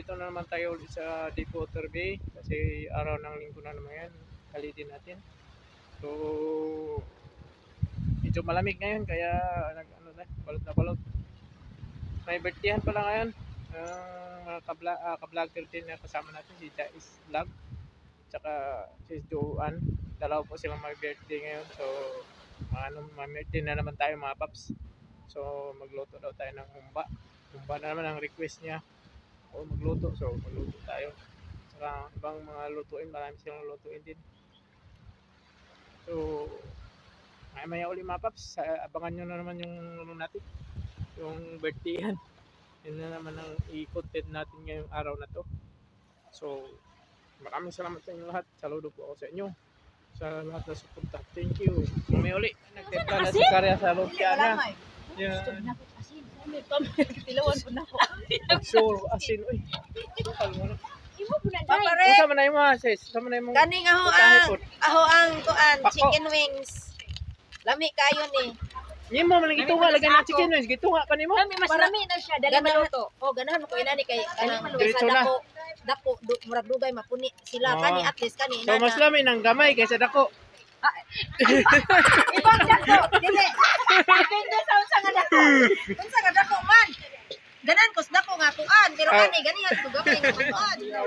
nandito na naman tayo ulit sa Deepwater Bay kasi araw ng linggo na naman yan. Kalitin natin. So, medyo malamig ngayon kaya balot na balot. May birthdayan pala ngayon. Mga ka-vlogger din na kasama natin, si Jais Vlog tsaka si Joan. Dalawa po silang may birthday ngayon. So, may birthday na naman tayo mga paps. So, magluto daw tayo ng humba. Humba na naman ang request niya. O magluto, so magluto tayo. Saka ibang mga lutuin, marami silang lutuin din. So, maya uli mga paps, abangan nyo na naman yung ano natin, yung birthday yan. Yun na naman ang i-content natin ngayong araw na to. So, maraming salamat sa inyo lahat. Saludo po ako sa inyo. Sa lahat na suporta. Thank you. May uli, nagtipla na si Karya sa lumpia na. Yeah. Tilawan po na ako. Sure, asin. Uy. Imo po na Papare. Sama na yung mga sis. Sama na yung mga. Kaning aho ang kuan, chicken wings. Lami kayo ni. Hindi mo, malang gitunga. Lagyan ng chicken wings. Gitunga ka ni mo. Mas marami na siya. Dali maluto. Oh, ganahan mo ko inani kay kanang Diretso sa na. dako murag dugay mapuni sila kani at least kani So, mas lami ng gamay kaysa dako. ibang dako dili. Depende sa unsa nga dako. Unsa nga dako man. Ganan kos dako nga kuan, pero kani ganihan ko gamay nga kuan. Yan.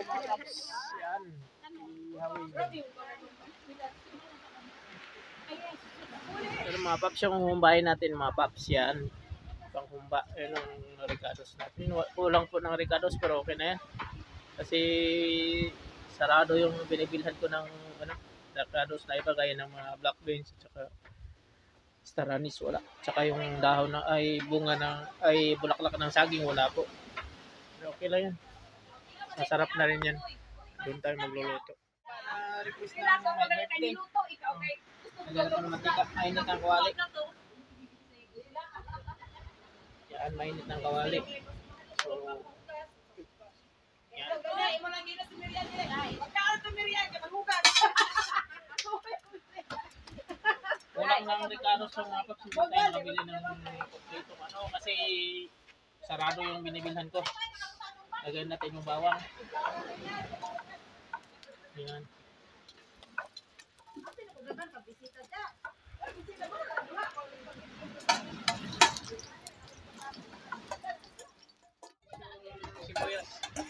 Pero mga paps yung humbahin natin mga paps yan. Panghumba. Yan ang ricados natin. Kulang po ng ricados pero okay na yan. Kasi sarado yung binibilhan ko ng ricados na iba gaya ng mga black beans at saka star anise wala. Tsaka yung dahon na ay bunga ng ay bulaklak ng saging wala po. Pero okay lang yan. Masarap na rin yan. Doon tayo magluluto. Request na my birthday. Naglalagay ng mantika. Mainit ng kawali. Yan, mainit ng kawali. So, kulang ng Ricardo sa mga paps. Hindi tayo nabili ng potato. Kasi sarado yung binibilhan ko. Lagyan natin yung bawang. Yan. Sibuyas.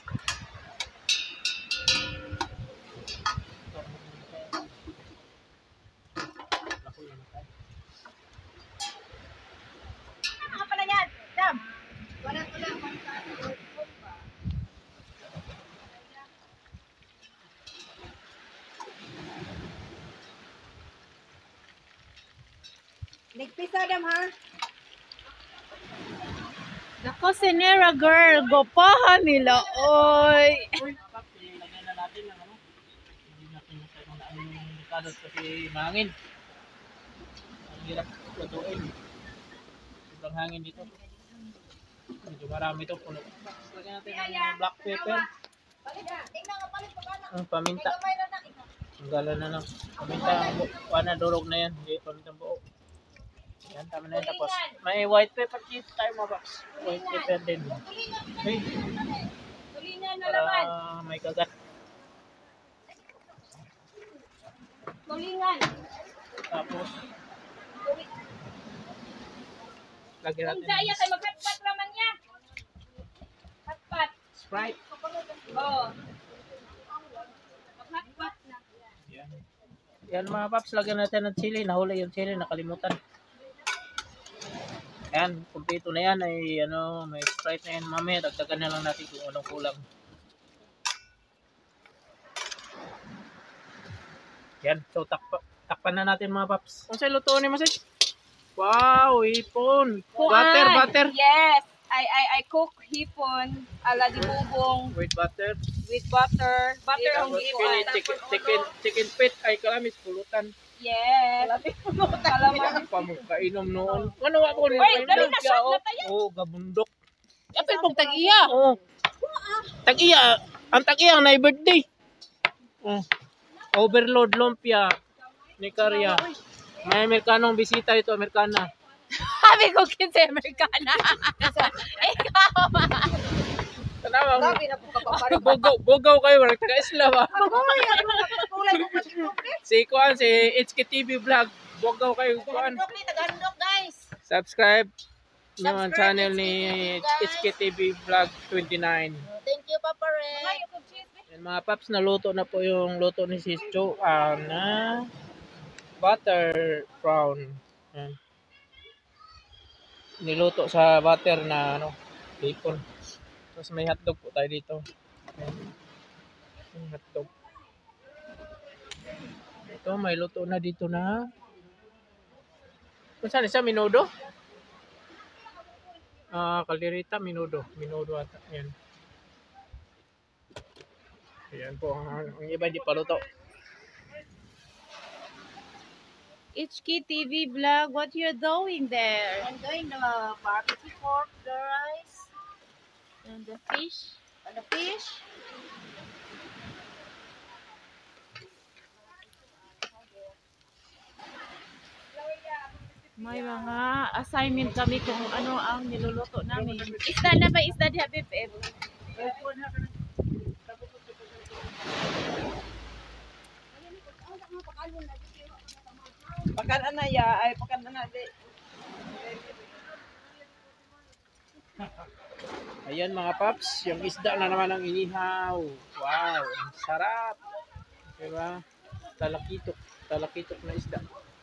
Ano pala yan? Dam. Nagpisa dam ha. Nako, Senera girl. Gopahan nila, oy. Lagyan na natin ng hindi natin masyadong daan yung Ricardo kasi mahangin. Ang hirap lutuin. Sobrang hangin dito. Medyo marami ito. Lagyan natin ng black pepper. Ang paminta. Ang gala na ng paminta. Wana durog na yan. Hindi pamintang buo. Yan, tama na yan. Tapos may white pepper cheese tayo mga box. White pepper din. Okay. Tulingan na naman. Para may kagat. Tulingan. Tapos lagyan Kung natin daya ng tayo maghatpat raman niya. Hatpat. Sprite. Oo. Maghatpat na. Yan. Yan mga paps, lagyan natin ng chili. Nahuli yung chili, nakalimutan. Yan, kumpleto na yan. Ay, may Sprite na yan. Mamaya, dagdagan na lang natin kung anong kulang. Yan, so takpan na natin mga paps. Kung sa'yo luto ni Masay? Wow, hipon. Butter. Yes. I cook hipon ala di bubong With butter. with butter. Butter ang Tapos hipon. chicken feet ay kalamis pulutan. Yes. Kalaman. Pamukainom noon. Ano ako nung Wait, dali na shot na tayo. Oo, gabundok. Apil pong tag-iya. Oo. Tag-iya. Ang tag-iya na birthday. Overload lumpia ni Karya. May Amerikanong bisita ito, Amerikana. Sabi ko kinsa Amerikana. Ikaw. tanawa. Grabe na po kapapari. Bugaw kayo, wala taga-isla ba? Kulay ko pa Si Kuan, si HKTV Vlog. Bugaw kayo, Kuan. Tagandok guys. Subscribe nyo ang Subscribe channel HKTV, ni guys. HKTV Vlog 29. Thank you Papa Red. Yan mga paps, naluto na po yung luto ni Sis Jo na butter prawn. Yan. Niluto sa butter na bacon. Tapos may hotdog po tayo dito. Yan. Yung hotdog. Ito may luto na dito na. Kung saan isa? Minudo? Kaldereta, minudo. Minudo ata. Yan. Ayan po. Ang iba hindi pa luto. HKTV vlog, what you're doing there? I'm doing the barbecue pork, the rice, And the fish? and the fish. May mga assignment kami kung ano ang niluluto namin. Isda na ba? Isda di Habib? Pakan na ya, ay pakan na di. Ayan mga paps, yung isda na naman ang inihaw. Wow, ang sarap. Diba? Talakitok na isda.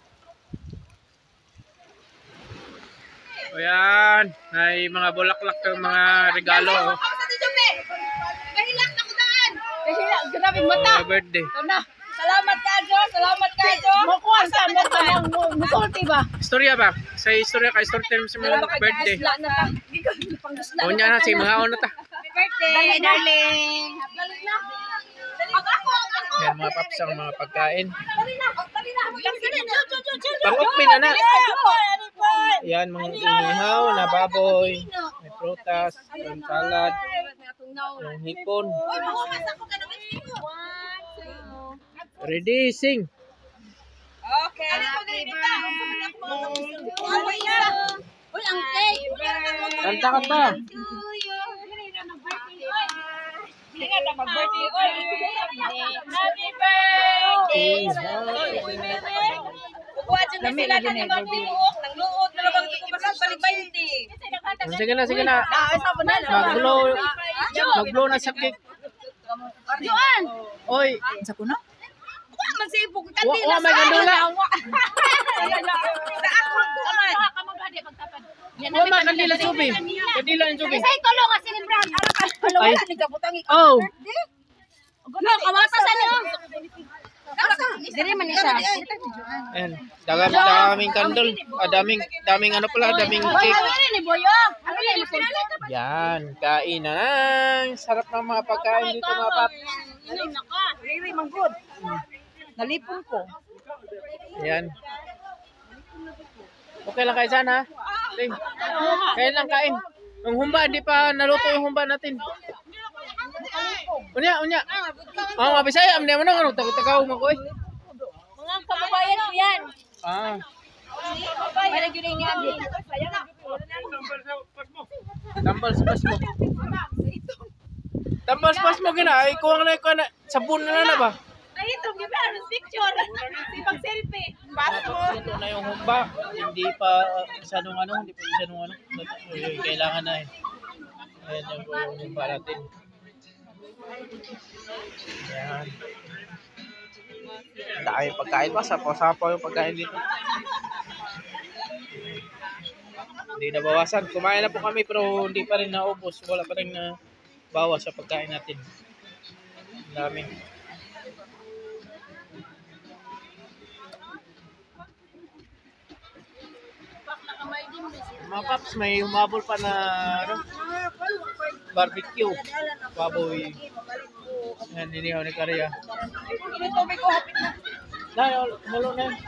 Ayan, may mga bulaklak yung mga regalo. Sa di Jome. Kahilak na ko daan. Kahilak, grabe mata. Birthday. Ano? Salamat ka, Jo. Salamat ka, Jo. Makuha sa mo ka lang musulti ba? Istorya ba? Sa istorya ka, story time sa mga birthday. Isla na ta. Pangusla. O niya na, si mga ono ta. Happy birthday, darling. Dali na. Ako. Ayan mga paps ang mga pagkain. Dali na. Pang-ukmin na na. Ayan, mga inihaw na baboy. May prutas, may salad, may hipon. Uy, mahumas ako ka naman dito. Ready, sing. Okay. Happy birthday. Uy, ang cake. Kanta ka pa. Hindi nga na mag-birthday. Uy, Happy birthday! kukuha dyan na sila ng ibang tinuok. Nang luod na lang ito pasang balik 20. Sige na. Mag-blow na sa cake. Joan! Oy, Sa kuno? Kuha man sa ipog. wa may gandula. Sa ako. Kaman. Wa may kandila subi. Kandila ang subi. Say tulong nga sinibrang. Ay. Ni kabutang Oh. No, kamata sa niyo. Dire man ni siya. Ayan, daming kandol. Daming ano pala, daming cake. Ni Boyong. Ano ni Yan, kain na. Sarap ng mga pagkain dito mga pap. Riri man good. Nalipon ko. Yan. Okay lang kayo sana. Ting. Kain lang kain. Ang humba, di pa naluto yung humba natin. Unya. Mga Bisaya, amne mo nang tagaw mo ko eh. Mga kababayan ko yan. Ah. Para yun yung yan. Tambal sa pas mo. Tambal sa pas mo gina. Ay, kuwang na sabon na ba? Ay, ito, give me picture. Sipag selfie. Tapos ito na yung humba. Hindi pa masyadong kailangan na eh. Ayan yung humba natin. Ayan. Dahil pagkain pa, sapo-sapo yung pagkain dito. Hindi na bawasan. Kumain na po kami pero hindi pa rin naubos. Wala pa rin na bawas sa pagkain natin. Ang dami. Mga paps, may humabol pa na barbecue. Baboy. Yan, ninihaw ni Karya. Mulo na yun.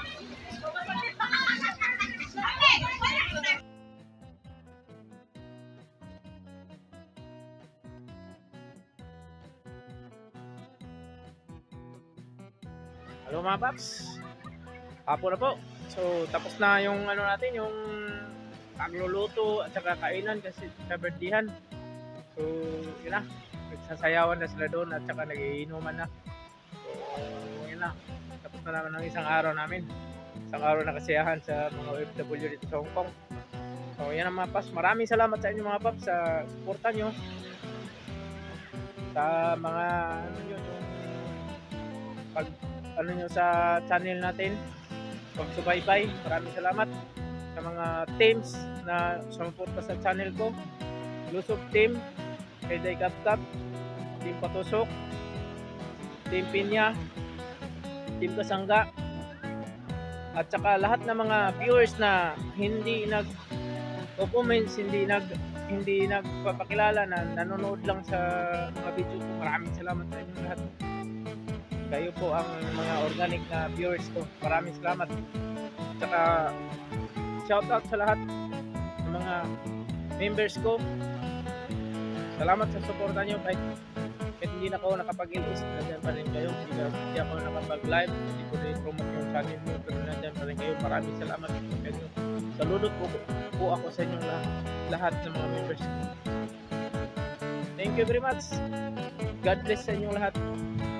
Hello mga paps. Hapon na po. So, tapos na yung natin, yung pagluluto at saka kainan kasi sa birthdayan. So, So, yun na. Nagsasayawan na sila doon at saka nagiinuman na. So, yun na. Tapos na naman ang isang araw namin. Isang araw na kasiyahan sa mga OFW dito sa Hong Kong. So, yan ang mga paps. Maraming salamat sa inyo mga paps sa suporta nyo. Sa mga ano yun, yung pag ano nyo sa channel natin. Pagsubaybay. Maraming salamat sa mga teams na sumuporta sa channel ko. Lusog Team, Peday Kapkap, Team Patusok, Team Pinya, Team Kasangga, at saka lahat ng mga viewers na hindi nag-comments, hindi nagpapakilala na nanonood lang sa mga video ko. Maraming salamat sa inyo lahat. Kayo po ang mga organic na viewers ko. Maraming salamat. At saka shoutout sa lahat ng mga members ko. Salamat sa suporta nyo kahit hindi na ako nakapag-ilis, nandiyan pa rin kayo. Hindi ako nakapag-live, hindi ko na-promote yung channel nyo, pero nandiyan pa rin kayo. Maraming salamat sa inyo. Saludo po ako sa inyong lahat ng mga members ko. Thank you very much. God bless sa inyong lahat.